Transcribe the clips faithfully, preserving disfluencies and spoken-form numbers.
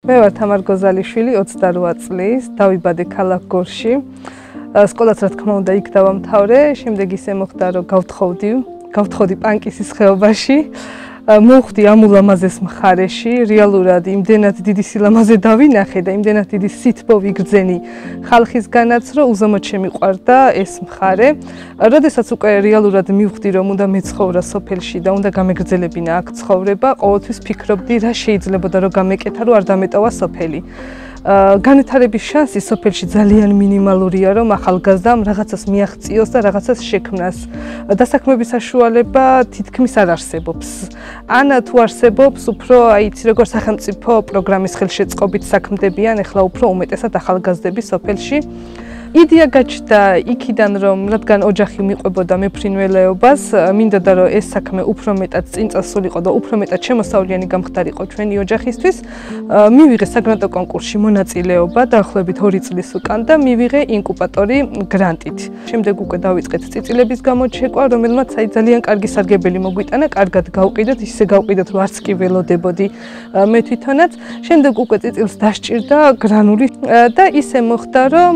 მე ვარ თამარ გოზალიშვილი, ოცდარვა წლის, დავიბადე ქალაქ გორში. სკოლაც რა თქმა უნდა იქ დავამთავრე, შემდეგ ისე მოხდა რომ გავთხოვდი, გავთხოვდი პანკისის ხეობაში. მოვხვდი ამ ულამაზეს მხარეში, რეალურად იმდენად დიდი სილამაზე დავინახე და იმდენად დიდი სითბო ვიგრძენი ხალხისგანაც, რომ უზომოდ შემიყვარდა ეს მხარე. როდესაც უკვე რეალურად მივხვდი, რომ უნდა მეცხოვრა სოფელში და უნდა გამეგრძელებინა აქ ცხოვრება, ყოველთვის ფიქრობდი, რა შეიძლებოდა რომ გამეკეთა, რომ არ დამეტოვა სოფელი. განვითარების შანსი სოფელში ძალიან მინიმალურია, რომ ახალგაზრდამ რაღაცას მიაღწიოს და რაღაცას შექმნას. დასაქმების საშუალება თითქმის არ არსებობს. ან თუ არსებობს, უფრო აი იცი როგორ სახელმწიფო პროგრამის ხელშეწყობით საქმდებიან, ეხლა უფრო უმეტესად ახალგაზრდები სოფელში. იდეა გაჩნდა იქიდან, რომ რადგან ოჯახი მიყვებოდა მეფრინველეობას, მინდოდა რომ ეს საქმე უფრო მეტად წინ წასულიყო და უფრო მეტად შემოსავლიანი გამხდარიყო ჩვენი ოჯახისთვის. მივიღე საგრანტო კონკურსში მონაწილეობა დაახლოებით ორი წლის უკან და მივიღე ინკუბატორი გრანტით. შემდეგ უკვე დავიწყეთ წიწილების გამოჩეკვა, რომელმაც აი ძალიან კარგი სარგებელი მოგვიტანა, კარგად გავყიდოთ, ისე გავყიდოთ, რომ არც კი ველოდებოდი მე თვითონაც. შემდეგ უკვე წიწილს დასჭირდა გრანული და ისე მოხდა, რომ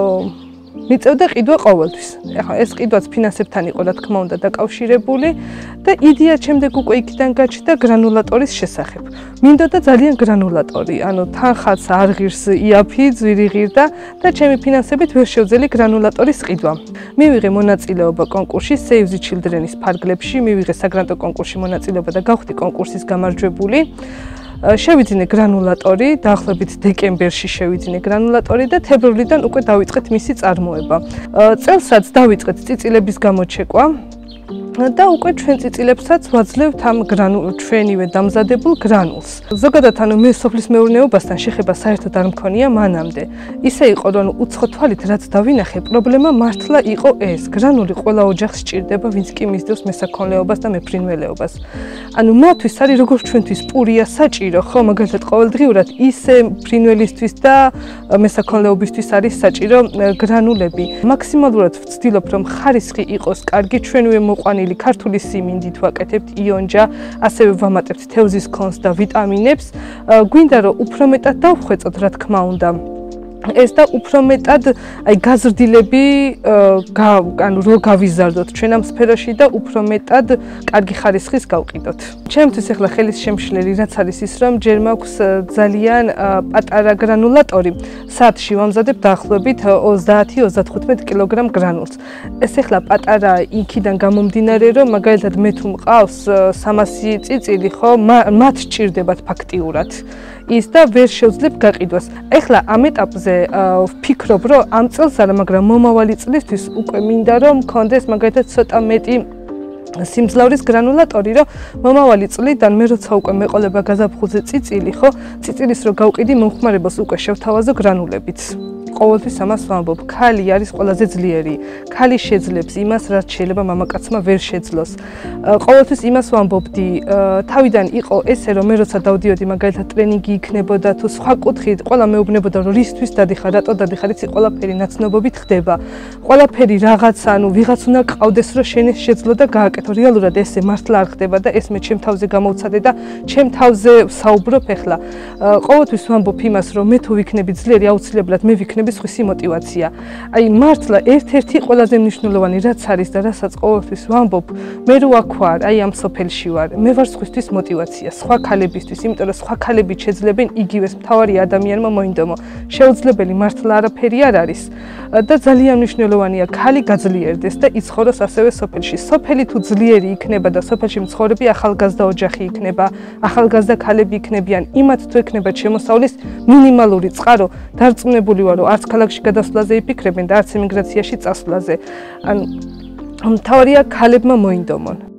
მიწევდა ყიდვა ყოველთვის. ეხლა ეს ყიდვაც ფინანსებთან იყო რა თქმა უნდა დაკავშირებული და იდეა შემდეგ უკვე იქიდან გაჩნდა გრანულატორის შესახებ. მინდოდა ძალიან გრანულატორი, ანუ თანხაც არ ღირს იაფი, ძვირი ღირდა და ჩემი ფინანსებით ვერ შევძელი გრანულატორის ყიდვა. მივიღე მონაწილეობა კონკურსში Save the Children-ის ფარგლებში, მივიღე საგრანტო კონკურსში მონაწილეობა და გავხდი კონკურსის გამარჯვებული. შევიძინე გრანულატორი, დაახლოებით დეკემბერში შევიძინე გრანულატორი და თებერვლიდან უკვე დავიწყეთ მისი წარმოება. წელსაც დავიწყეთ წიწილების გამოჩეკვა და უკვე ჩვენ წიწილებსაც ვაძლევთ ამ ჩვენივე დამზადებულ გრანულს. ზოგადად ანუ მე სოფლის მეურნეობასთან შეხება საერთოდ არ მქონია მანამდე. ისე იყო რომ უცხო თვალით რაც დავინახე, პრობლემა მართლა იყო ეს. გრანული ყველა ოჯახს სჭირდება, ვინც კი მისდევს მესაქონლეობას და მეფრინველეობას. ანუ მათთვის არის როგორც ჩვენთვის პურია საჭირო, ხო, მაგალითად ყოველდღიურად ისე ფრინველისთვის და მესაქონლეობისთვის არის საჭირო გრანულები. მაქსიმალურად ვცდილობ რომ ხარისხი იყოს კარგი, ჩვენივე მოყვანილი ქართული სიმინდით ვაკეთებთ იონჯა, ასევე ვამატებთ თევზის ქონს და ვიტამინებს. გვინდა რომ უფრო მეტად დავხვეწოთ რა თქმა უნდა. ეს და უფრო მეტად აი გაზრდილები ანუ რო გავიზარდოთ ჩვენ ამ სფეროში და უფრო მეტად კარგი ხარისხის გავყიდოთ. ჩემთვის ახლა ხელის შემშლელი რაც არის ის რომ ჯერ მაქვს ძალიან პატარა გრანულატორი. საათში ვამზადებ დაახლოებით ოცდაათი ოცდათხუთმეტ კილოგრამ გრანულს. ეს ახლა პატარა იქიდან გამომდინარე რომ მაგალითად მე თუ მყავს სამასი წიწილი ხო მათ სჭირდებათ ფაქტიურად. ის და ვერ შევძლებ გაყიდვას. ეხლა ამ ეტაპზე ვფიქრობ, რომ ამ წელს არა, მაგრამ მომავალი წლისთვის უკვე მინდა რომ მქონდეს მაგალითად ცოტა მეტი სიმძლავრის გრანულატორი, რომ მომავალი წლიდან მე როცა უკვე მეყოლება გაზაფხულზე წიწილი, ხო, წიწილის რო გავყიდი, მომხმარებელს უკვე შევთავაზო გრანულებით. ყოველთვის ამას ვამბობ, ქალი არის ყველაზე ძლიერი. ქალი შეძლებს იმას, რაც შეიძლება მამაკაცმა ვერ შეძლოს. ყოველთვის იმას ვამბობდი, თავიდან იყო ესე, რომ მე როცა დავდიოდი მაგალითად ტრენინგი იქნებოდა თუ სხვა კუთხით, ყველა მეუბნებოდა, რომ რისთვის დადიხარ, რატო დადიხარ, იცი ყველაფერი ნაცნობობით ხდება. ყველაფერი რაღაც, ანუ ვიღაც უნდა ყავდეს, რომ შენ ეს შეძლო და გააკეთო. რეალურად ესე მართლა არ ხდება და ეს მე ჩემ თავზე გამოვცადე და ჩემ თავზე ვსაუბრობ ახლა. ყოველთვის ვამბობ იმას, რომ მე თუ ვიქნები ძლიერი, აუცილებლად მე ვიქნები სხვისი მოტივაცია. აი მართლა ერთ-ერთი ყველაზე მნიშვნელოვანი რაც არის და რასაც ყოველთვის ვამბობ, მე რო აქ ვარ, აი ამ სოფელში ვარ, მე ვარ სხვისთვის მოტივაცია, სხვა ქალებისთვის, იმიტომ რომ სხვა ქალები შეძლებენ იგივეს, მთავარი ადამიანმა მოინდომო. შეუძლებელი მართლა არაფერი არ არის და ძალიან მნიშვნელოვანია ქალი გაძლიერდეს და იცხოვროს ასევე სოფელში. სოფელი თუ ძლიერი იქნება და სოფელში მცხოვრები ახალგაზრდა ოჯახი იქნება, ახალგაზრდა ქალები იქნებიან, იმათ თუ ექნება შემოსავლის მინიმალური წყარო, დარწმუნებული ვარ, რომ არც ქალაქში გადასვლაზე იფიქრებენ და არც ემიგრაციაში წასვლაზე. ან მთავარია ქალებმა მოინდომონ.